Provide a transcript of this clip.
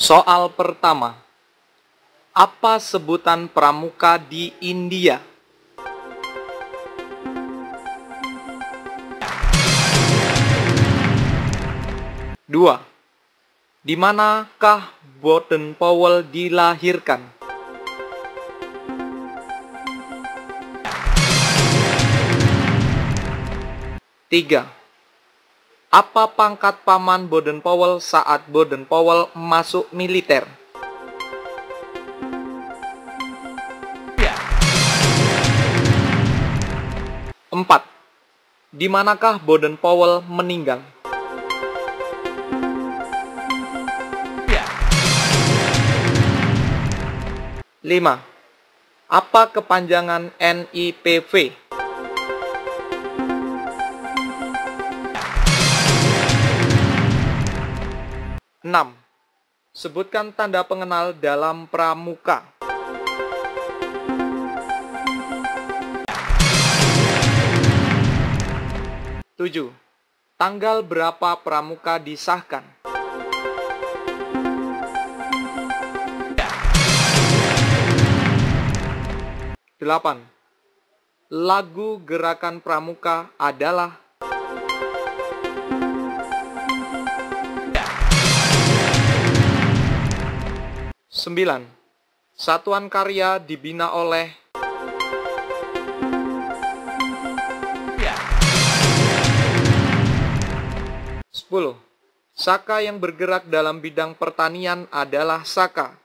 Soal pertama. Apa sebutan pramuka di India? Dua. Di manakah Baden-Powell dilahirkan? Tiga. Apa pangkat paman Baden-Powell saat Baden-Powell masuk militer? Empat. Di manakah Baden-Powell meninggal? Lima. Apa kepanjangan NIPV? 6. Sebutkan tanda pengenal dalam pramuka. 7. Tanggal berapa pramuka disahkan? 8. Lagu gerakan pramuka adalah 9. Satuan karya dibina oleh 10. Saka yang bergerak dalam bidang pertanian adalah Saka.